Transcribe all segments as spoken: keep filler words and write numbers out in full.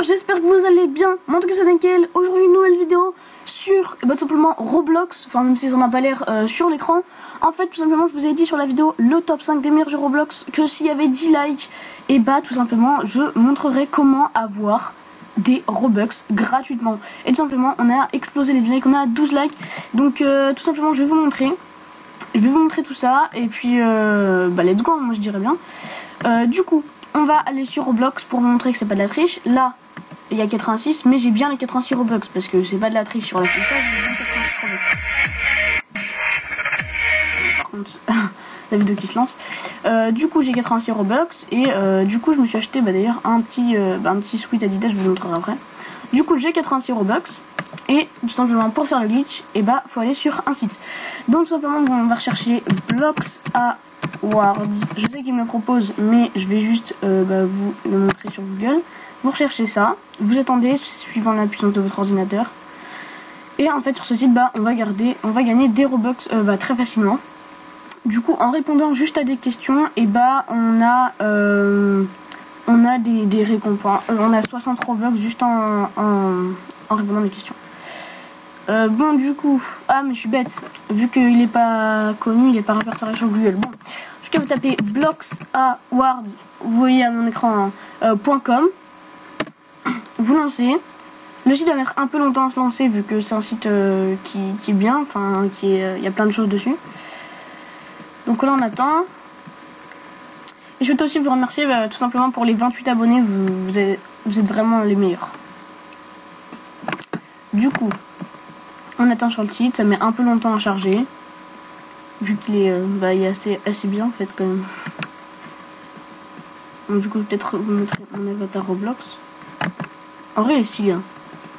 j'espère que vous allez bien. Moi en tout cas c'est nickel. Aujourd'hui une nouvelle vidéo sur bah, tout simplement Roblox. Enfin même si ça n'a pas l'air euh, sur l'écran. En fait tout simplement je vous ai dit sur la vidéo le top cinq des meilleurs jeux Roblox que s'il y avait dix likes, et bah tout simplement je montrerai comment avoir des Robux gratuitement. Et tout simplement on a explosé les likes, on a douze likes. Donc euh, tout simplement je vais vous montrer. Je vais vous montrer tout ça et puis euh, bah let's go, moi je dirais bien. Euh, du coup on va aller sur Roblox pour vous montrer que c'est pas de la triche. Là il y a quatre-vingt-six, mais j'ai bien les quatre-vingt-six Robux parce que c'est pas de la triche sur la fiche. Par contre la vidéo qui se lance. Euh, du coup j'ai quatre-vingt-six Robux et euh, du coup je me suis acheté bah, d'ailleurs un petit euh, bah, un petit sweat Adidas, je vous le montrerai après. Du coup j'ai quatre-vingt-six Robux et tout simplement pour faire le glitch et bah faut aller sur un site. Donc tout simplement on va rechercher Blocks Awards. Je sais qu'il me le propose mais je vais juste euh, bah, vous le montrer sur Google. Vous recherchez ça, vous attendez suivant la puissance de votre ordinateur. Et en fait sur ce site bah on va garder, on va gagner des Robux euh, bah, très facilement. Du coup en répondant juste à des questions et bah on a euh, on a des, des récompenses. Euh, on a soixante Robux juste en, en, en répondant des questions. Euh, bon du coup, ah mais je suis bête, vu qu'il n'est pas connu, il n'est pas répertorié sur Google. Bon, en tout cas vous tapez Blocks Awards, vous voyez à mon écran hein, euh, .com, vous lancez. Le site va mettre un peu longtemps à se lancer vu que c'est un site euh, qui, qui est bien, enfin qui est, il y a plein de choses dessus. Donc là on attend. Et je vais aussi vous remercier bah, tout simplement pour les vingt-huit abonnés, vous, vous, êtes, vous êtes vraiment les meilleurs. Du coup, on attend sur le site, ça met un peu longtemps à charger. Vu qu'il est, euh, bah, il est assez, assez bien en fait quand même. Donc du coup peut-être vous montrer mon avatar Roblox. En vrai il est stylé. Hein.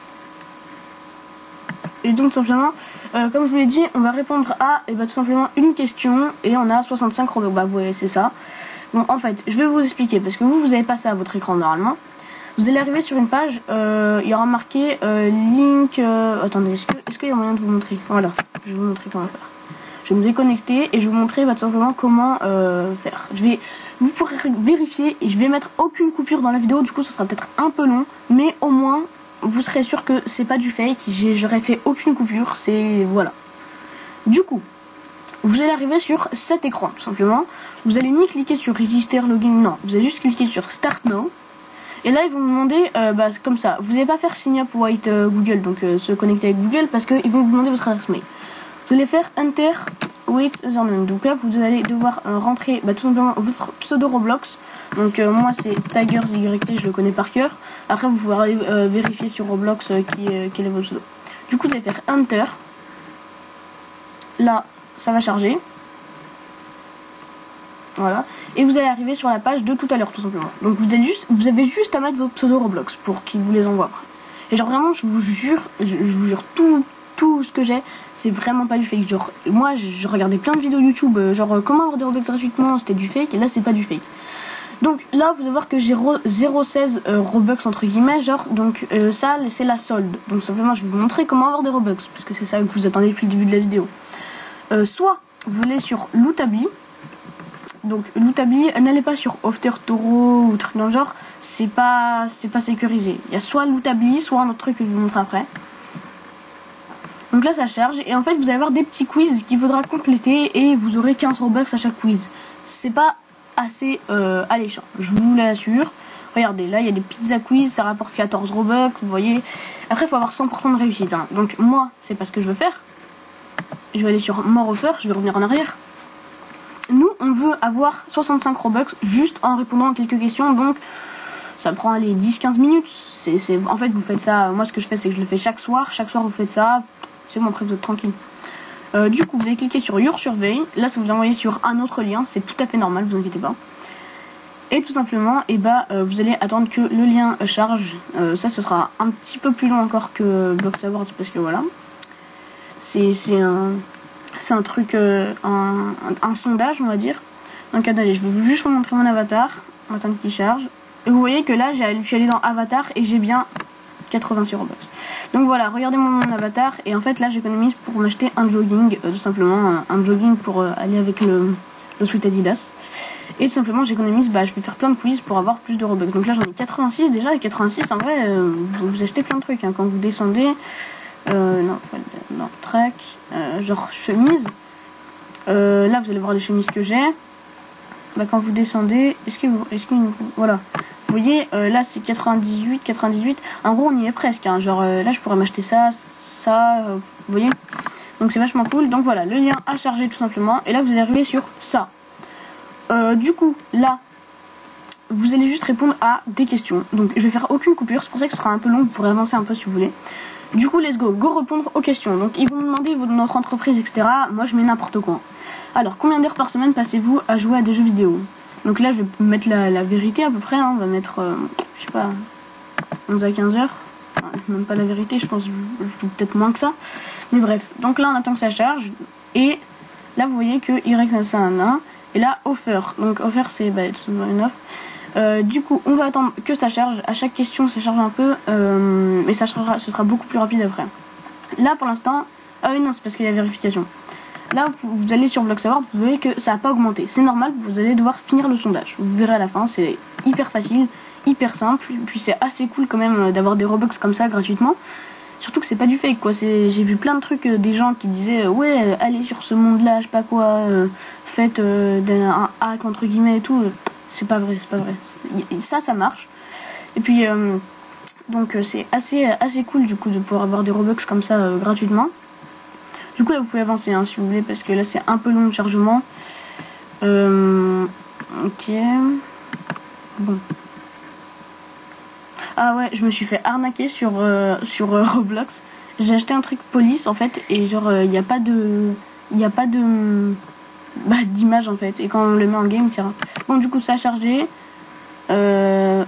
Et donc simplement, euh, comme je vous l'ai dit, on va répondre à et bah, tout simplement une question et on a soixante-cinq Robux. Bah vous voyez c'est ça. Bon en fait je vais vous expliquer parce que vous vous avez pas ça à votre écran normalement. Vous allez arriver sur une page, euh, il y aura marqué euh, link. Euh, attendez, est-ce que est-ce qu'il y a moyen de vous montrer? Voilà, je vais vous montrer comment faire. Je vais me déconnecter et je vais vous montrer bah, tout simplement comment euh, faire. Je vais, vous pourrez vérifier et je vais mettre aucune coupure dans la vidéo. Du coup, ce sera peut-être un peu long, mais au moins vous serez sûr que c'est pas du fake. J'aurais fait aucune coupure. C'est voilà. Du coup, vous allez arriver sur cet écran tout simplement. Vous allez ni cliquer sur Register Login, non. Vous allez juste cliquer sur Start Now. Et là ils vont vous demander, euh, bah, comme ça, vous n'allez pas faire Sign Up White euh, Google, donc euh, se connecter avec Google, parce qu'ils vont vous demander votre adresse mail. Vous allez faire Enter with username. Donc là vous allez devoir euh, rentrer bah, tout simplement votre pseudo Roblox. Donc euh, moi c'est TigersYT, je le connais par cœur. Après vous pouvez aller euh, vérifier sur Roblox euh, qui, euh, quel est votre pseudo. Du coup vous allez faire Enter. Là ça va charger. Voilà. Et vous allez arriver sur la page de tout à l'heure tout simplement. Donc vous avez juste, vous avez juste à mettre votre pseudo Roblox pour qu'il vous les envoie après. Et genre vraiment je vous jure, je, je vous jure tout, tout ce que j'ai, c'est vraiment pas du fake. Genre moi je, je regardais plein de vidéos YouTube, euh, genre euh, comment avoir des Robux gratuitement, c'était du fake, et là c'est pas du fake. Donc là vous allez voir que j'ai zéro virgule seize euh, Robux entre guillemets, genre donc euh, ça c'est la solde. Donc simplement je vais vous montrer comment avoir des Robux, parce que c'est ça que vous attendez depuis le début de la vidéo. Euh, soit vous allez sur Lootable. Donc Lootable, n'allez pas sur Oftero ou truc dans le genre, c'est pas c'est pas sécurisé. Il y a soit Lootable, soit un autre truc que je vous montre après. Donc là ça charge et en fait vous allez avoir des petits quiz qu'il faudra compléter et vous aurez quinze Robux à chaque quiz. C'est pas assez euh, alléchant, je vous l'assure. Regardez, là il y a des pizza quiz, ça rapporte quatorze Robux, vous voyez. Après il faut avoir cent pour cent de réussite. Hein. Donc moi c'est pas ce que je veux faire. Je vais aller sur More Offer, je vais revenir en arrière. Nous, on veut avoir soixante-cinq Robux juste en répondant à quelques questions, donc ça prend les dix quinze minutes. C'est, c'est, en fait, vous faites ça, moi ce que je fais, c'est que je le fais chaque soir. Chaque soir, vous faites ça, c'est bon, après vous êtes tranquille. Euh, du coup, vous allez cliquer sur Your Survey. Là, ça vous envoie sur un autre lien, c'est tout à fait normal, vous inquiétez pas. Et tout simplement, et bah, euh, vous allez attendre que le lien charge. Euh, ça, ce sera un petit peu plus long encore que Blocks Awards, parce que voilà. C'est, c'est un... C'est un truc, euh, un, un, un sondage on va dire. Donc attendez, je vais juste vous montrer mon avatar. On va attendre qu'il charge. Et vous voyez que là, je suis allé dans avatar et j'ai bien quatre-vingt-six Robux. Donc voilà, regardez mon, mon avatar. Et en fait là, j'économise pour m'acheter un jogging. Euh, tout simplement un, un jogging pour euh, aller avec le, le sweat Adidas. Et tout simplement j'économise, bah je vais faire plein de quiz pour avoir plus de Robux. Donc là j'en ai quatre-vingt-six déjà, et quatre-vingt-six en vrai euh, vous achetez plein de trucs hein. Quand vous descendez, euh, non, non track, euh, genre chemise, euh, là vous allez voir les chemises que j'ai. Bah quand vous descendez, est-ce que vous, est-ce que voilà, vous voyez euh, là c'est quatre-vingt-dix-huit, quatre-vingt-dix-huit, en gros on y est presque hein. Genre euh, là je pourrais m'acheter ça, ça, euh, vous voyez, donc c'est vachement cool. Donc voilà, le lien à charger tout simplement, et là vous allez arriver sur ça. Euh, du coup, là, vous allez juste répondre à des questions. Donc, je vais faire aucune coupure. C'est pour ça que ce sera un peu long. Vous pourrez avancer un peu si vous voulez. Du coup, let's go. Go répondre aux questions. Donc, ils vont nous demander notre entreprise, et cetera. Moi, je mets n'importe quoi. Alors, combien d'heures par semaine passez-vous à jouer à des jeux vidéo? Donc là, je vais mettre la, la vérité à peu près. Hein. On va mettre, euh, je sais pas, onze à quinze heures. Enfin, même pas la vérité, je pense. Je, je joue peut-être moins que ça. Mais bref. Donc là, on attend que ça charge. Et là, vous voyez que Y, c'est un un. Et là, offer. Donc, offer, c'est bah, une offre. Euh, du coup, on va attendre que ça charge. À chaque question, ça charge un peu. Euh, mais ça chargera, ce sera beaucoup plus rapide après. Là, pour l'instant... Ah oui, non, c'est parce qu'il y a vérification. Là, vous, vous allez sur Blox Award, vous voyez que ça n'a pas augmenté. C'est normal, vous allez devoir finir le sondage. Vous verrez à la fin, c'est hyper facile, hyper simple. Puis c'est assez cool quand même d'avoir des Robux comme ça gratuitement. Surtout que c'est pas du fake quoi, j'ai vu plein de trucs, euh, des gens qui disaient euh, ouais euh, allez sur ce monde là, je sais pas quoi, euh, faites euh, un hack entre guillemets et tout, euh, c'est pas vrai, c'est pas vrai, ça ça marche. Et puis euh, donc euh, c'est assez, assez cool du coup de pouvoir avoir des Robux comme ça euh, gratuitement. Du coup là vous pouvez avancer hein, si vous voulez, parce que là c'est un peu long le chargement. euh, ok bon. Ah ouais, je me suis fait arnaquer sur, euh, sur euh, Roblox. J'ai acheté un truc police en fait, et genre il n'y a pas de... Il n'y a pas de... Bah, d'image en fait. Et quand on le met en game, il tira. Bon, du coup, ça a chargé. Euh...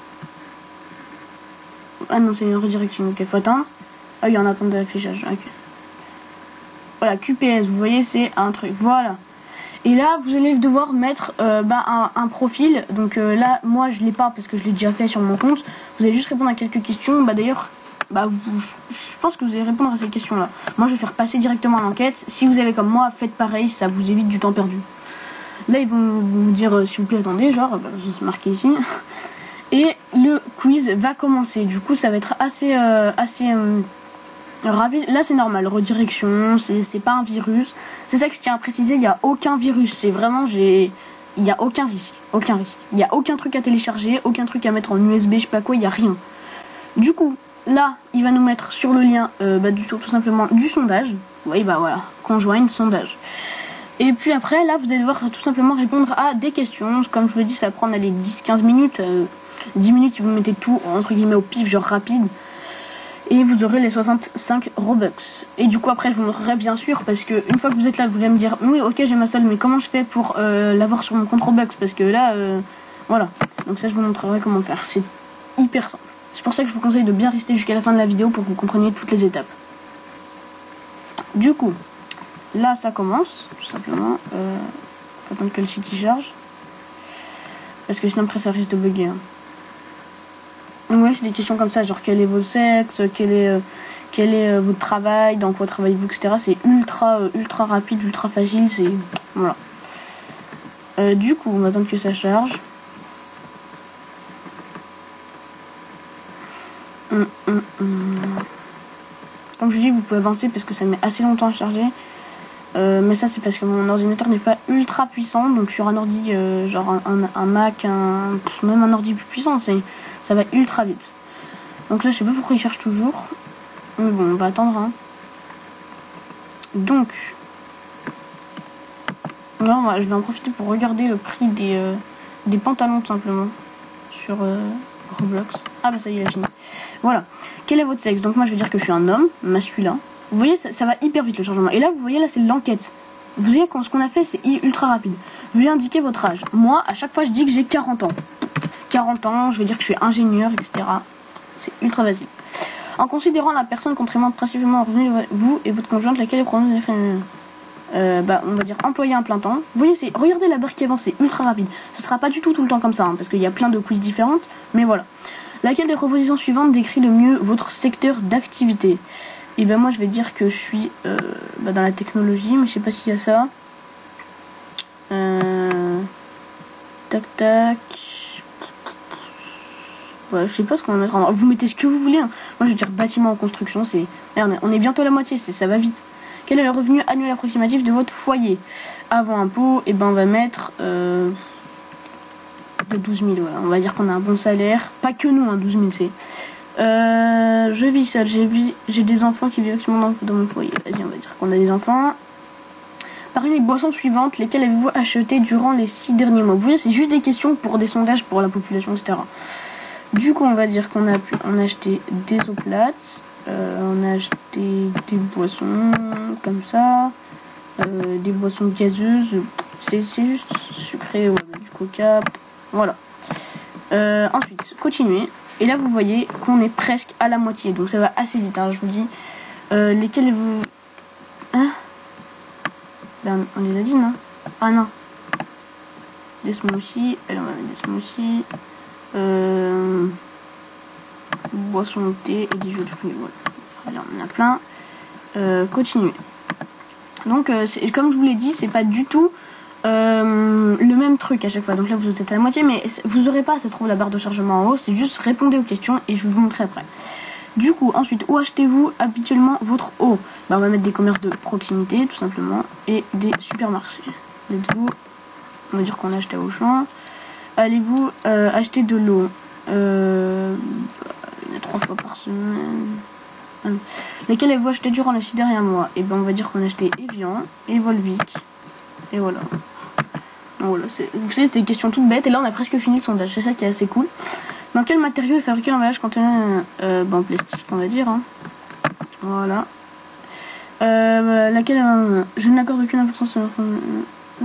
Ah non, c'est une redirection. Ok, faut attendre. Ah oui, en attente de l'affichage. Ok. Voilà, Q P S, vous voyez, c'est un truc. Voilà. Et là, vous allez devoir mettre euh, bah, un, un profil. Donc euh, là, moi, je l'ai pas parce que je l'ai déjà fait sur mon compte. Vous allez juste répondre à quelques questions. Bah d'ailleurs, bah, vous, je pense que vous allez répondre à ces questions-là. Moi, je vais faire passer directement à l'enquête. Si vous avez comme moi, faites pareil, ça vous évite du temps perdu. Là, ils vont vous dire, euh, s'il vous plaît, attendez, genre, bah, je vais marquer ici. Et le quiz va commencer. Du coup, ça va être assez... Euh, assez euh, rapide. Là c'est normal, redirection, c'est pas un virus, c'est ça que je tiens à préciser, il n'y a aucun virus, c'est vraiment, j'ai il n'y a aucun risque, aucun risque, il n'y a aucun truc à télécharger, aucun truc à mettre en U S B, je sais pas quoi, il n'y a rien. Du coup là il va nous mettre sur le lien euh, bah, du, tout simplement du sondage, oui bah voilà, conjoint sondage. Et puis après là vous allez devoir tout simplement répondre à des questions, comme je vous l'ai dit ça va prendre les dix quinze minutes, euh, dix minutes vous mettez tout entre guillemets au pif, genre rapide. Et vous aurez les soixante-cinq Robux. Et du coup après je vous montrerai bien sûr, parce que une fois que vous êtes là vous allez me dire oui ok j'ai ma salle, mais comment je fais pour euh, l'avoir sur mon compte Robux, parce que là euh, voilà, donc ça je vous montrerai comment faire, c'est hyper simple. C'est pour ça que je vous conseille de bien rester jusqu'à la fin de la vidéo pour que vous compreniez toutes les étapes. Du coup là ça commence tout simplement, euh, faut attendre que le site y charge, parce que sinon après ça risque de bugger hein. Ouais, c'est des questions comme ça, genre quel est votre sexe, quel est, euh, quel est euh, votre travail, dans quoi travaillez-vous, et cetera. C'est ultra, euh, ultra rapide, ultra facile, c'est... Voilà. Euh, du coup, on va attendre que ça charge. Hum, hum, hum. Comme je dis, vous pouvez avancer parce que ça met assez longtemps à charger. Euh, mais ça, c'est parce que mon ordinateur n'est pas ultra puissant. Donc sur un ordi, euh, genre un, un, un Mac, un, même un ordi plus puissant, c'est... ça va ultra vite. Donc là je sais pas pourquoi il cherche toujours, mais bon on va attendre hein. Donc là je vais en profiter pour regarder le prix des, euh, des pantalons tout simplement sur euh, Roblox. Ah bah ça y est, il a fini. Voilà, quel est votre sexe? Donc moi je vais dire que je suis un homme masculin. Vous voyez ça, ça va hyper vite le changement. Et là vous voyez là c'est l'enquête. Vous voyez quand ce qu'on a fait c'est ultra rapide. Veuillez indiquer votre âge. Moi à chaque fois je dis que j'ai quarante ans. quarante ans, je vais dire que je suis ingénieur, et cetera. C'est ultra facile. En considérant la personne contribuant principalement au revenu, vous et votre conjointe, laquelle est probablement euh, bah, on va dire employé un plein temps. Vous voyez, c'est regardez la barre qui avance, c'est ultra rapide. Ce sera pas du tout tout le temps comme ça, hein, parce qu'il y a plein de quiz différentes, mais voilà. Laquelle des propositions suivantes décrit le mieux votre secteur d'activité? Et ben moi je vais dire que je suis euh, bah, dans la technologie, mais je sais pas s'il y a ça. Euh... tac, tac. Ouais, je sais pas ce qu'on va mettre en... Vous mettez ce que vous voulez. Hein. Moi, je veux dire bâtiment en construction, c'est... On est bientôt à la moitié, ça va vite. Quel est le revenu annuel approximatif de votre foyer? Avant impôt, et ben on va mettre euh, de douze mille. Voilà. On va dire qu'on a un bon salaire. Pas que nous, hein, douze mille, c'est... Euh, je vis seul, j'ai des enfants qui vivent actuellement dans, dans mon foyer. Vas-y, on va dire qu'on a des enfants. Parmi les boissons suivantes, lesquelles avez-vous acheté durant les six derniers mois? Vous voyez, c'est juste des questions pour des sondages pour la population, et cetera. Du coup, on va dire qu'on a pu on a acheté des eaux plates, euh, on a acheté des boissons comme ça, euh, des boissons gazeuses, c'est juste sucré, ouais, du coca, voilà. Euh, ensuite, continuez. Et là, vous voyez qu'on est presque à la moitié, donc ça va assez vite, hein, je vous dis. Euh, lesquels vous... Hein? Ben, on les a dit, non? Ah non. Des smoothies, allez, on va mettre des smoothies. Euh, boisson de thé et des jus de fruits, voilà. Très bien, on en a plein. Euh, continuez. Donc, euh, comme je vous l'ai dit, c'est pas du tout euh, le même truc à chaque fois. Donc là, vous êtes à la moitié, mais vous aurez pas, ça se trouve, la barre de chargement en haut. C'est juste répondez aux questions et je vais vous montrer après. Du coup, ensuite, où achetez-vous habituellement votre eau? Bah, on va mettre des commerces de proximité, tout simplement, et des supermarchés. Let's go. On va dire qu'on a acheté à Auchan. Allez-vous euh, acheter de l'eau euh, il y a trois fois par semaine. Lesquelles avez-vous acheté durant les six derniers mois? Et ben on va dire qu'on a acheté Evian et Volvic. Et voilà. Donc voilà, vous savez, c'était des questions toutes bêtes. Et là, on a presque fini le sondage. C'est ça qui est assez cool. Dans quel matériau est fabriqué l'emballage contenant euh, ben, en plastique, on va dire. Hein. Voilà. Euh, laquelle euh, je n'accorde aucune importance à notre... Euh,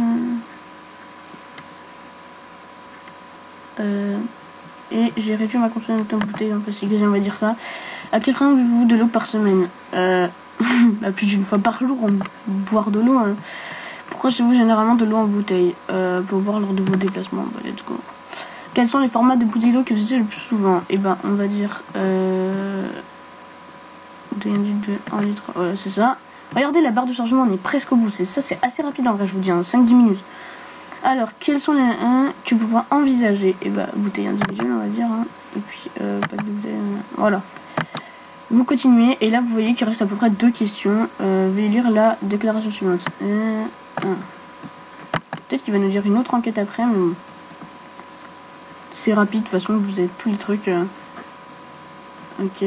euh, et j'ai réduit ma consommation de bouteilles en plastique. On va dire ça. À quel fréquence buvez-vous de l'eau par semaine? euh, bah, Plus d'une fois par jour, on boire de l'eau. Hein. Pourquoi achetez-vous généralement de l'eau en bouteille euh, pour boire lors de vos déplacements? Bah, let's go. Quels sont les formats de bouteilles d'eau que vous utilisez le plus souvent? Et ben, on va dire euh, deux litres, un litre. Voilà, c'est ça. Regardez la barre de chargement, on est presque au bout. C'est ça, c'est assez rapide en vrai, je vous dis, hein, cinq dix minutes. Alors, quels sont les un que vous pourrez envisager? Et bah, bouteille individuelle, on va dire. Hein. Et puis, euh, pack de bouteilles. Euh, voilà. Vous continuez, et là, vous voyez qu'il reste à peu près deux questions. Euh, veuillez lire la déclaration suivante. Euh, Peut-être qu'il va nous dire une autre enquête après, mais c'est rapide. De toute façon, vous avez tous les trucs. Euh... Ok.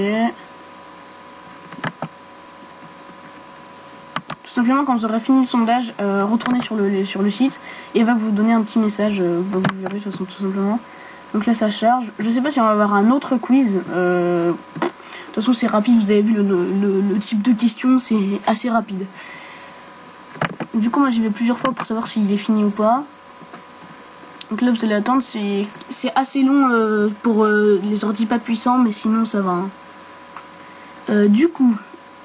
Tout simplement, quand vous aurez fini le sondage, euh, retournez sur le, sur le site et elle va vous donner un petit message. Euh, bah, vous verrez de toute façon, tout simplement. Donc là, ça charge. Je sais pas si on va avoir un autre quiz. Euh, de toute façon, c'est rapide. Vous avez vu le, le, le type de question, c'est assez rapide. Du coup, moi, j'y vais plusieurs fois pour savoir s'il est fini ou pas. Donc là, vous allez attendre. C'est assez long euh, pour euh, les ordi pas puissants, mais sinon, ça va. Hein. Euh, du coup...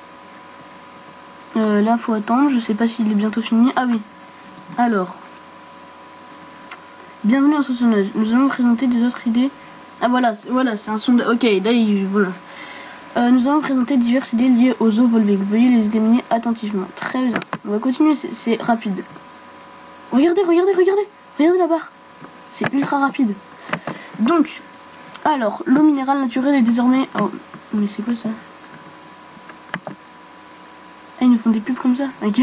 Euh, là, faut attendre. Je sais pas s'il est bientôt fini. Ah oui. Alors. Bienvenue à ce sondage. Nous allons présenter des autres idées. Ah voilà, voilà, c'est un sondage. Ok, là, il, voilà. Euh, nous allons présenter diverses idées liées aux eaux Volvic. Veuillez les examiner attentivement. Très bien. On va continuer. C'est rapide. Regardez, regardez, regardez. Regardez la barre. C'est ultra rapide. Donc, alors, l'eau minérale naturelle est désormais. Oh, mais c'est quoi ça? Ah, ils nous font des pubs comme ça. Ok.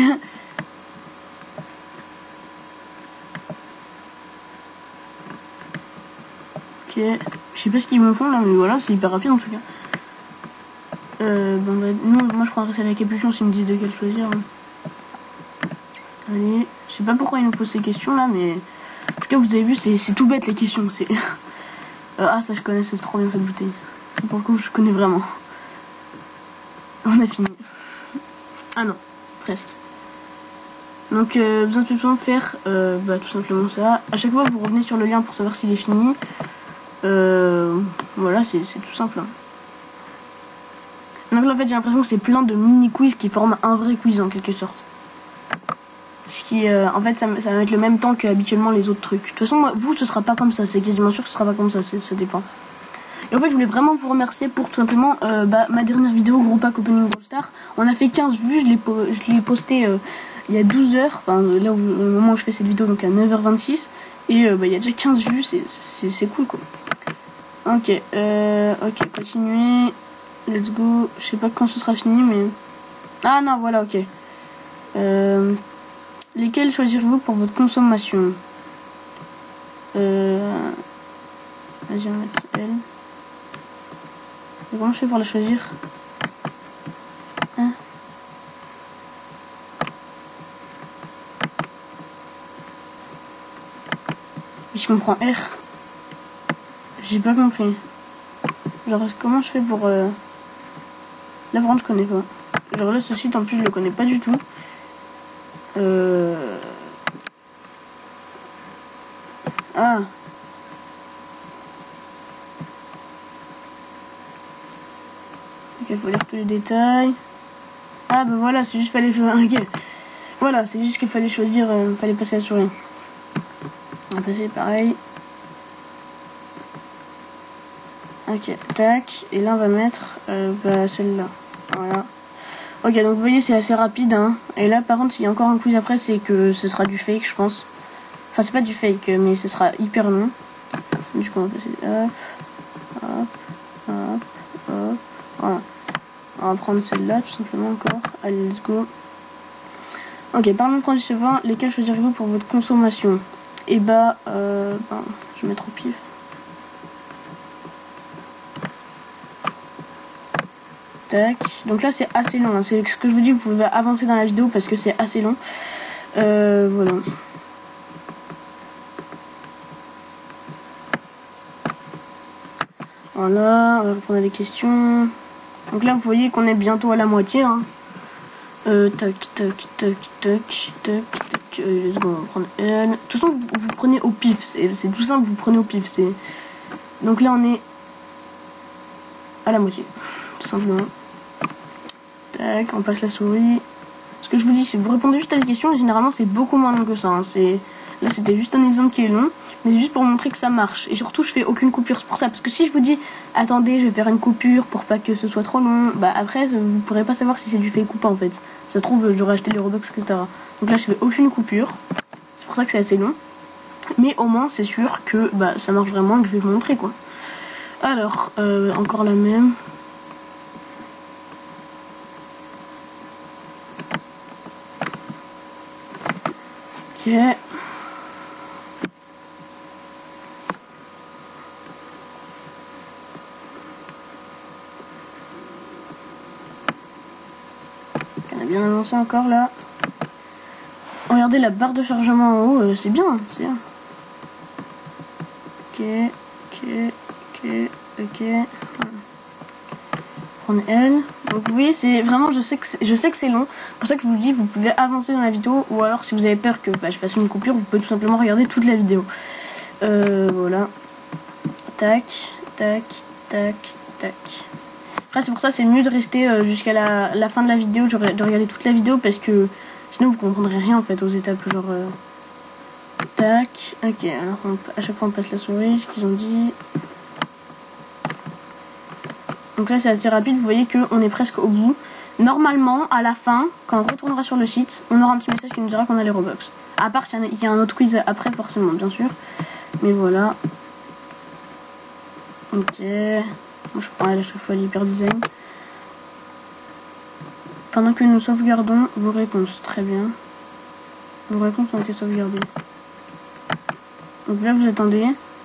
Ok. Je sais pas ce qu'ils me font là, mais voilà, c'est hyper rapide en tout cas. Euh, bon, bah, nous, moi je prendrais celle avec capuchon s'ils me disent de quelle choisir. Hein. Allez. Je sais pas pourquoi ils nous posent ces questions là, mais. En tout cas, vous avez vu, c'est tout bête les questions. C'est. euh, ah, ça je connais, c'est trop bien cette bouteille. C'est pour le coup, je connais vraiment. On a fini. Ah non, presque. Donc, euh, vous avez besoin de faire euh, bah, tout simplement ça. À chaque fois, vous revenez sur le lien pour savoir s'il est fini. Euh, voilà, c'est tout simple. Hein. Donc là, en fait, j'ai l'impression que c'est plein de mini-quiz qui forment un vrai quiz en quelque sorte. Ce qui, euh, en fait, ça, ça va mettre le même temps que habituellement les autres trucs. De toute façon, moi, vous, ce sera pas comme ça. C'est quasiment sûr que ce sera pas comme ça. Ça dépend. Et en fait, je voulais vraiment vous remercier pour tout simplement euh, bah, ma dernière vidéo, gros pack opening Brawl Stars. On a fait quinze vues, je l'ai po posté euh, il y a douze heures, enfin là où, au moment où je fais cette vidéo, donc à neuf heures vingt-six. Et euh, bah, il y a déjà quinze vues, c'est cool quoi. Ok, euh, ok, continuer. Let's go. Je sais pas quand ce sera fini, mais... Ah non, voilà, ok. Euh, lesquels choisirez-vous pour votre consommation? euh, Vas-y, on va mettre elle. Et comment je fais pour la choisir? Hein? Je comprends R. J'ai pas compris. Genre, comment je fais pour... Euh... Là, par contre, je connais pas. Genre là, ce site, en plus, je le connais pas du tout. Euh... Ah. Ok, il faut lire tous les détails. Ah, bah voilà, c'est juste fallait... Ok. Voilà, c'est juste qu'il fallait choisir... Euh, fallait passer la souris. On va passer pareil. Ok, tac. Et là, on va mettre euh, bah, celle-là. Voilà. Ok, donc vous voyez, c'est assez rapide. Hein. Et là, par contre, s'il y a encore un quiz après, c'est que ce sera du fake, je pense. Enfin, c'est pas du fake, mais ce sera hyper long. Du coup, on va passer... Hop, hop, hop, hop. Voilà. On va prendre celle-là, tout simplement, encore. Allez, let's go. Ok, parlons de produits suivants. Lesquels choisirez-vous pour votre consommation? Et bah, euh, ben, je vais mettre au pif. Tac. Donc là, c'est assez long. Hein. C'est ce que je vous dis, vous pouvez avancer dans la vidéo parce que c'est assez long. Euh, voilà. Voilà, on va répondre à des questions. Donc là, vous voyez qu'on est bientôt à la moitié. Hein. Euh, tac, tac, tac, tac, tac, tac. Euh, let's go, on va prendre N. De toute façon, vous, vous prenez au pif. C'est tout simple, vous prenez au pif. C'est... Donc là, on est à la moitié. Tout simplement. Tac, on passe la souris. Ce que je vous dis, c'est vous répondez juste à des questions et généralement, c'est beaucoup moins long que ça. Hein. C'est... Là, c'était juste un exemple qui est long, mais c'est juste pour montrer que ça marche. Et surtout, je fais aucune coupure. C'est pour ça. Parce que si je vous dis, attendez, je vais faire une coupure pour pas que ce soit trop long, bah après, vous pourrez pas savoir si c'est du fake ou pas en fait. Ça se trouve, j'aurais acheté les Robux, et cetera. Donc là, je fais aucune coupure. C'est pour ça que c'est assez long. Mais au moins, c'est sûr que bah, ça marche vraiment et que je vais vous montrer quoi. Alors, euh, encore la même. Ok. On a bien avancé encore là. Regardez la barre de chargement en haut, euh, c'est bien, c'est bien. Ok, ok, ok, ok. Prendre L. Donc vous voyez, c'est vraiment, je sais que je sais que c'est long. C'est pour ça que je vous dis, vous pouvez avancer dans la vidéo, ou alors si vous avez peur que bah, je fasse une coupure, vous pouvez tout simplement regarder toute la vidéo. Euh, voilà. Tac, tac, tac, tac. Après c'est pour ça c'est mieux de rester euh, jusqu'à la, la fin de la vidéo, de regarder toute la vidéo parce que sinon vous comprendrez rien en fait aux étapes genre euh... tac. Ok, alors on, à chaque fois on passe la souris, ce qu'ils ont dit. Donc là c'est assez rapide, vous voyez qu'on est presque au bout. Normalement à la fin, quand on retournera sur le site, on aura un petit message qui nous dira qu'on a les Robux. À part qu'il y, y a un autre quiz après forcément bien sûr. Mais voilà. Ok. Moi, je prends à chaque fois l'hyper design. Pendant que nous sauvegardons vos réponses. Très bien. Vos réponses ont été sauvegardées. Donc là, vous attendez.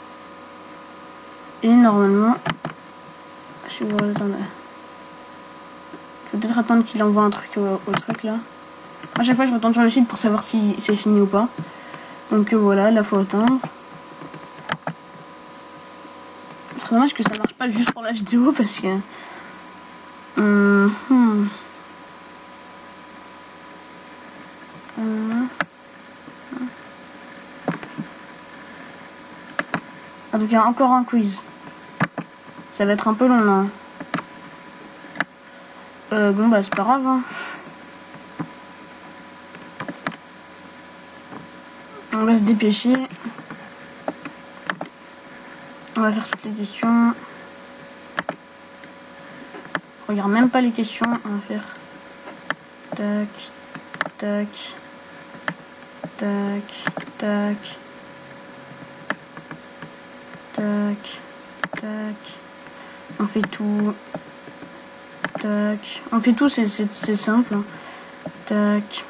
Et normalement, si vous attendez. Il faut peut-être attendre qu'il envoie un truc au, au truc là. À chaque fois, je retourne sur le site pour savoir si c'est fini ou pas. Donc euh, voilà, là, faut attendre. C'est dommage que ça marche pas juste pour la vidéo parce que... Hum, hum. Hum. Ah, donc il y a encore un quiz. Ça va être un peu long là. Euh, bon bah c'est pas grave. Hein. On va se dépêcher. On va faire toutes les questions. Je regarde même pas les questions. On va faire tac, tac, tac, tac, Tac. Tac. On fait tout. Tac. On fait tout, c'est simple. Hein. Tac.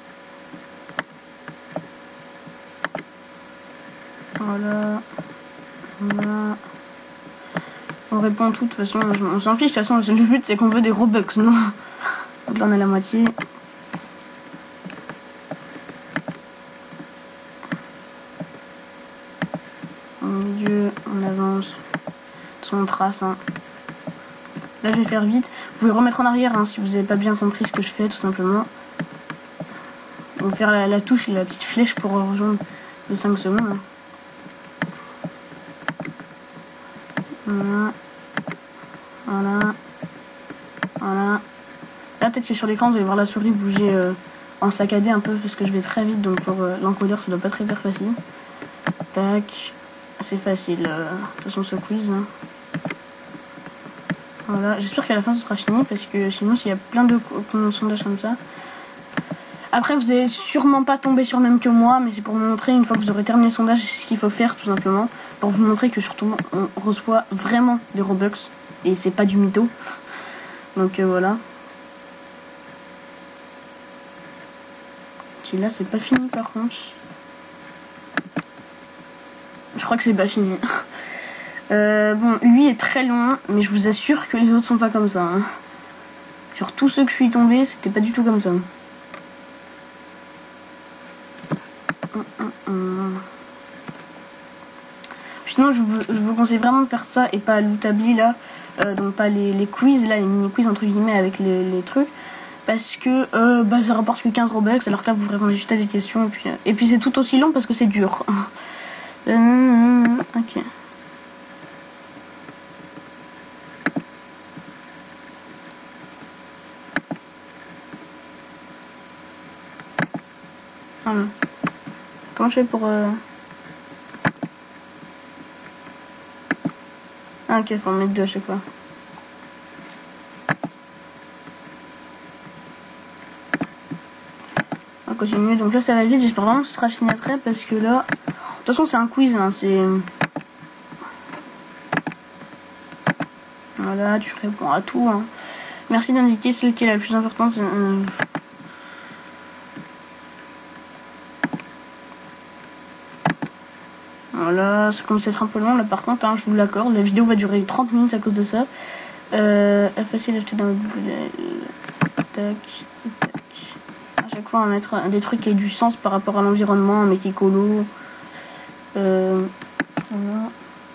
Voilà. Voilà. On répond tout, de toute façon, on s'en fiche, de toute façon, le but c'est qu'on veut des Robux, non? Donc là on a la moitié. Au milieu, on avance. De on trace. Hein. Là je vais faire vite. Vous pouvez remettre en arrière hein, si vous n'avez pas bien compris ce que je fais, tout simplement. On va faire la, la touche et la petite flèche pour rejoindre de cinq secondes. Hein. Voilà. Voilà. Voilà. Là, peut-être que sur l'écran, vous allez voir la souris bouger euh, en saccadé un peu parce que je vais très vite. Donc, pour euh, l'encodeur, ça doit pas être hyper facile. Tac. C'est facile. Euh, de toute façon, ce quiz. Hein. Voilà. J'espère qu'à la fin, ce sera fini parce que sinon, s'il y a plein de sondages comme ça. Après, vous n'allez sûrement pas tomber sur le même que moi, mais c'est pour vous montrer, une fois que vous aurez terminé le sondage, ce qu'il faut faire, tout simplement. Pour vous montrer que surtout, on reçoit vraiment des Robux. Et c'est pas du mytho. Donc euh, voilà. Et là, c'est pas fini par contre. Je crois que c'est pas fini. euh, bon, lui est très long, mais je vous assure que les autres sont pas comme ça. Hein. Sur tous ceux que je suis tombé, c'était pas du tout comme ça. Sinon, je vous, je vous conseille vraiment de faire ça et pas l'outabli là, euh, donc pas les, les quiz là, les mini quiz entre guillemets avec les, les trucs, parce que euh, bah, ça rapporte que quinze Robux, alors que là vous répondez juste à des questions et puis, euh, et puis c'est tout aussi long parce que c'est dur. euh, ok. Voilà. Comment je fais pour... Euh... Ah ok, faut en mettre deux à chaque fois. On continue, donc là ça va vite, j'espère vraiment que ce sera fini après parce que là... De toute façon c'est un quiz, hein, c'est... Voilà, tu réponds à tout. Hein. Merci d'indiquer celle qui est la plus importante. Euh... Voilà, ça commence à être un peu long là par contre, hein, je vous l'accorde, la vidéo va durer trente minutes à cause de ça. Euh, facile à acheter dans le... Tac, tac. À chaque fois on va mettre des trucs qui aient du sens par rapport à l'environnement, un mec écolo. Euh, voilà.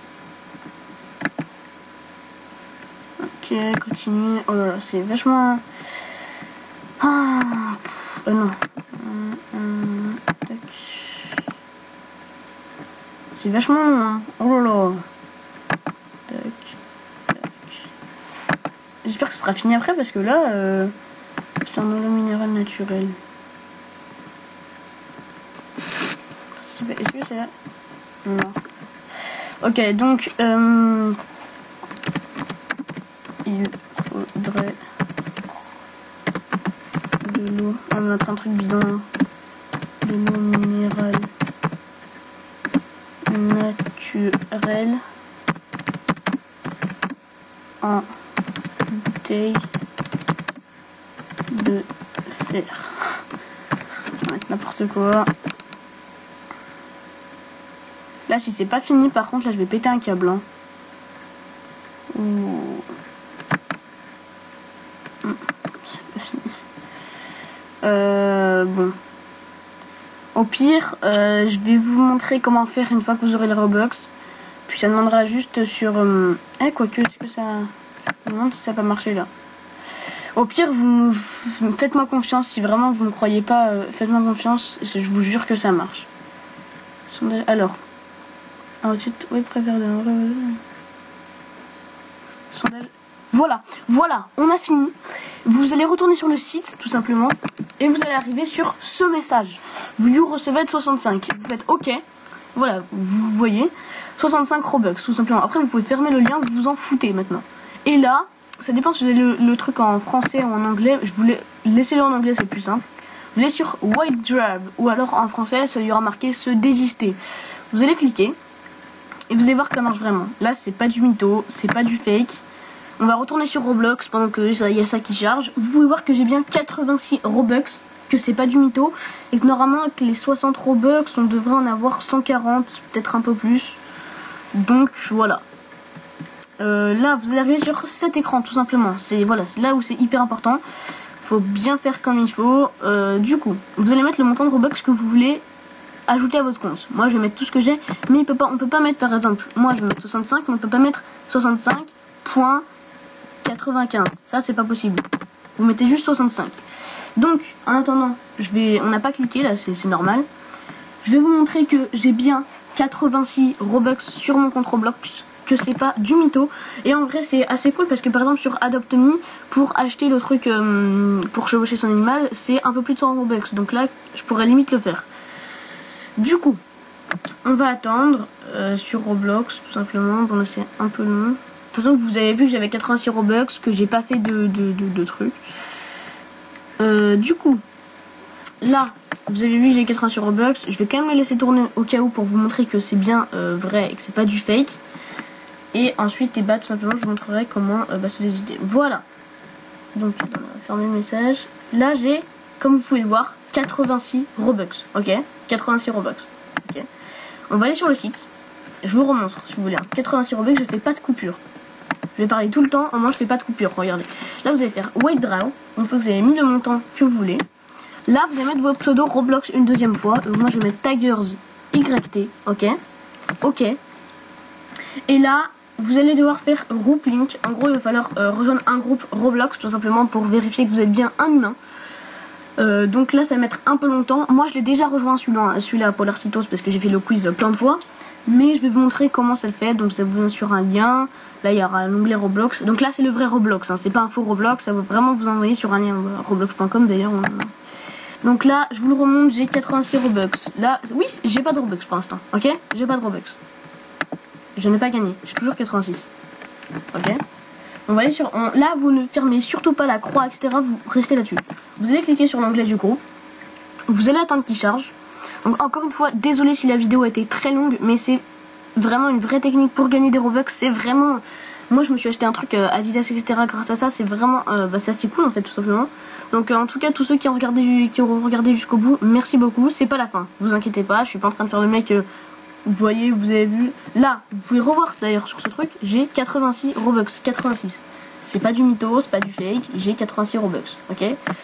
Ok, continue. Oh là là, c'est vachement... Ah, pff, euh, non. Euh, euh, tac. C'est vachement long, hein. Oh là là. Tac, tac. J'espère que ce sera fini après parce que là, euh, c'est un eau minéral naturel. Est-ce que c'est là? Non. Ok, donc, euh, il faudrait de l'eau. On va mettre un truc bidon. De l'eau minérale naturelle en bouteille de fer. Je vais mettre n'importe quoi. Là, si c'est pas fini, par contre, là, je vais péter un câble. Hein. Ouh. Hum, c'est pas fini. Euh, bon. Au pire, euh, je vais vous montrer comment faire une fois que vous aurez les Robux. Puis ça demandera juste sur... Euh... Eh, quoique, est-ce que ça... Je me demande si ça va marcher là. Au pire, vous faites-moi confiance. Si vraiment vous ne croyez pas, euh, faites-moi confiance. Je vous jure que ça marche. Alors... Ah, tu oui, préfère de... Sondage... Voilà, voilà, on a fini. Vous allez retourner sur le site, tout simplement, et vous allez arriver sur ce message. Vous recevez soixante-cinq. Vous faites OK. Voilà, vous voyez. soixante-cinq Robux, tout simplement. Après, vous pouvez fermer le lien, vous vous en foutez maintenant. Et là, ça dépend si vous avez le, le truc en français ou en anglais. Je voulais laisser-le en anglais, c'est plus simple. Vous allez sur White Drive, ou alors en français, ça y aura marqué se désister. Vous allez cliquer. Et vous allez voir que ça marche vraiment. Là, c'est pas du mytho, c'est pas du fake. On va retourner sur Roblox pendant qu'il y a ça qui charge. Vous pouvez voir que j'ai bien quatre-vingt-six Robux, que c'est pas du mytho. Et que normalement, avec les soixante Robux, on devrait en avoir cent quarante, peut-être un peu plus. Donc, voilà. Euh, là, vous allez arriver sur cet écran, tout simplement. C'est voilà, c'est là où c'est hyper important. Faut bien faire comme il faut. Euh, du coup, vous allez mettre le montant de Robux que vous voulez ajouter à votre compte. Moi, je vais mettre tout ce que j'ai, mais il peut pas, on peut pas mettre, par exemple, moi, je vais mettre soixante-cinq, mais on peut pas mettre soixante-cinq virgule quatre-vingt-quinze. Ça, c'est pas possible. Vous mettez juste soixante-cinq. Donc, en attendant, je vais, on n'a pas cliqué là, c'est normal. Je vais vous montrer que j'ai bien quatre-vingt-six Robux sur mon compte Roblox, que c'est pas du mytho. Et en vrai, c'est assez cool parce que par exemple sur Adopt Me, pour acheter le truc euh, pour chevaucher son animal, c'est un peu plus de cent Robux. Donc là, je pourrais limite le faire. Du coup, on va attendre euh, sur Roblox, tout simplement. Bon, là, c'est un peu long. De toute façon, vous avez vu que j'avais quatre-vingt-six Robux, que j'ai pas fait de, de, de, de trucs. Euh, du coup, là, vous avez vu que j'ai quatre-vingt-six Robux. Je vais quand même le laisser tourner au cas où pour vous montrer que c'est bien euh, vrai et que c'est pas du fake. Et ensuite, et bah, tout simplement, je vous montrerai comment euh, bah, se décider. Voilà. Donc, on va fermer le message. Là, j'ai, comme vous pouvez le voir, quatre-vingt-six Robux. Ok, quatre-vingt-six Robux. Ok. On va aller sur le site. Je vous remontre si vous voulez. quatre-vingt-six Robux, je fais pas de coupure. Je vais parler tout le temps, au moins je fais pas de coupure. Regardez. Là, vous allez faire Wait Draw. Une fois que vous avez mis le montant que vous voulez. Là, vous allez mettre vos pseudos Roblox une deuxième fois. Donc, moi, je vais mettre Tigers Y T. Ok. Ok. Et là, vous allez devoir faire group link. En gros, il va falloir euh, rejoindre un groupe Roblox tout simplement pour vérifier que vous êtes bien un humain. Euh, donc là, ça va mettre un peu longtemps. Moi, je l'ai déjà rejoint celui-là, celui-là Polarcitos parce que j'ai fait le quiz plein de fois. Mais je vais vous montrer comment ça le fait. Donc ça vous vient sur un lien. Là, il y aura l'onglet Roblox. Donc là, c'est le vrai Roblox. Hein. C'est pas un faux Roblox. Ça va vraiment vous envoyer sur un lien roblox point com d'ailleurs. On... Donc là, je vous le remonte. J'ai quatre-vingt-six Robux. Là, oui, j'ai pas de Robux pour l'instant. Ok, j'ai pas de Robux. Je n'ai pas gagné. J'ai toujours quatre-vingt-six. Ok. On va aller sur... On, là, vous ne fermez surtout pas la croix, et cetera. Vous restez là-dessus. Vous allez cliquer sur l'onglet du groupe. Vous allez attendre qu'il charge. Donc, encore une fois, désolé si la vidéo a été très longue, mais c'est vraiment une vraie technique pour gagner des Robux. C'est vraiment... Moi, je me suis acheté un truc euh, Adidas, et cetera. Grâce à ça, c'est vraiment... Euh, bah, c'est assez cool, en fait, tout simplement. Donc, euh, en tout cas, tous ceux qui ont regardé, qui auront regardé jusqu'au bout, merci beaucoup. C'est pas la fin. Vous inquiétez pas. Je suis pas en train de faire le mec... Euh, Vous voyez, vous avez vu. Là, vous pouvez revoir d'ailleurs sur ce truc. J'ai quatre-vingt-six Robux. quatre-vingt-six. C'est pas du mytho, c'est pas du fake. J'ai quatre-vingt-six Robux. Ok.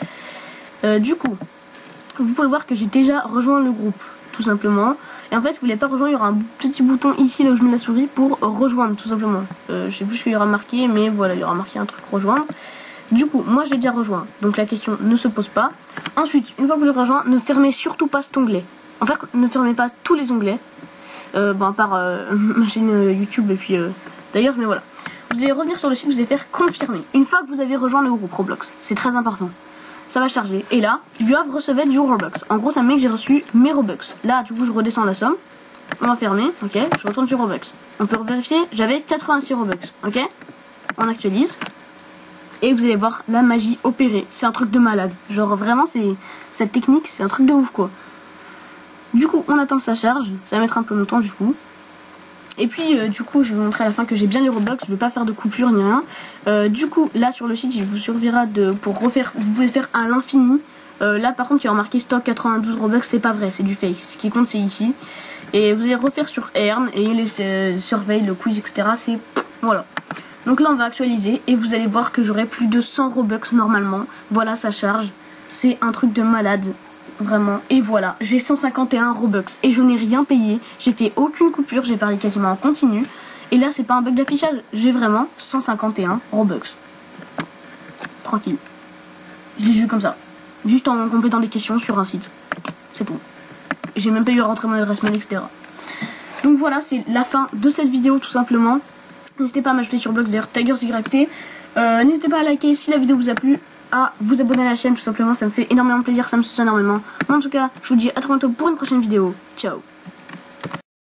Euh, du coup, vous pouvez voir que j'ai déjà rejoint le groupe. Tout simplement. Et en fait, si vous voulez pas rejoindre, il y aura un petit bouton ici, là où je mets la souris, pour rejoindre. Tout simplement. Euh, je sais plus ce qu'il y aura marqué, mais voilà, il y aura marqué un truc rejoindre. Du coup, moi j'ai déjà rejoint. Donc la question ne se pose pas. Ensuite, une fois que vous l'avez rejoint, ne fermez surtout pas cet onglet. En fait, ne fermez pas tous les onglets. Euh, bon, à part euh, ma chaîne euh, YouTube et puis euh, d'ailleurs, mais voilà. Vous allez revenir sur le site, vous allez faire confirmer. Une fois que vous avez rejoint le groupe Roblox, c'est très important. Ça va charger. Et là, you have recevé du Robux. En gros, ça me met que j'ai reçu mes Robux. Là, du coup, je redescends la somme. On va fermer, ok. Je retourne sur Robux. On peut vérifier, j'avais quatre-vingt-six Robux, ok. On actualise. Et vous allez voir la magie opérer. C'est un truc de malade. Genre, vraiment, c'est cette technique, c'est un truc de ouf, quoi. Du coup, on attend que ça charge. Ça va mettre un peu longtemps, du coup. Et puis, euh, du coup, je vais vous montrer à la fin que j'ai bien les Roblox. Je ne vais pas faire de coupure ni rien. Euh, du coup, là, sur le site, il vous servira de, pour refaire... Vous pouvez faire à l'infini. Euh, là, par contre, il y a marqué stock quatre-vingt-douze Robux. C'est pas vrai, c'est du fake. Ce qui compte, c'est ici. Et vous allez refaire sur Earn et les euh, surveilles, le quiz, et cetera. C'est... Voilà. Donc là, on va actualiser. Et vous allez voir que j'aurai plus de cent Robux normalement. Voilà, ça charge. C'est un truc de malade. Vraiment, et voilà, j'ai cent cinquante et un Robux et je n'ai rien payé, j'ai fait aucune coupure, j'ai parlé quasiment en continu. Et là, c'est pas un bug d'affichage, j'ai vraiment cent cinquante et un Robux. Tranquille. Je l'ai vu comme ça, juste en complétant des questions sur un site. C'est tout. J'ai même pas eu à rentrer mon adresse mail, et cetera. Donc voilà, c'est la fin de cette vidéo tout simplement. N'hésitez pas à m'ajouter sur Blogs, d'ailleurs, Tigers Y T. Euh, N'hésitez pas à liker si la vidéo vous a plu. À vous abonner à la chaîne tout simplement, ça me fait énormément plaisir, ça me soutient énormément. En tout cas, je vous dis à très bientôt pour une prochaine vidéo. Ciao.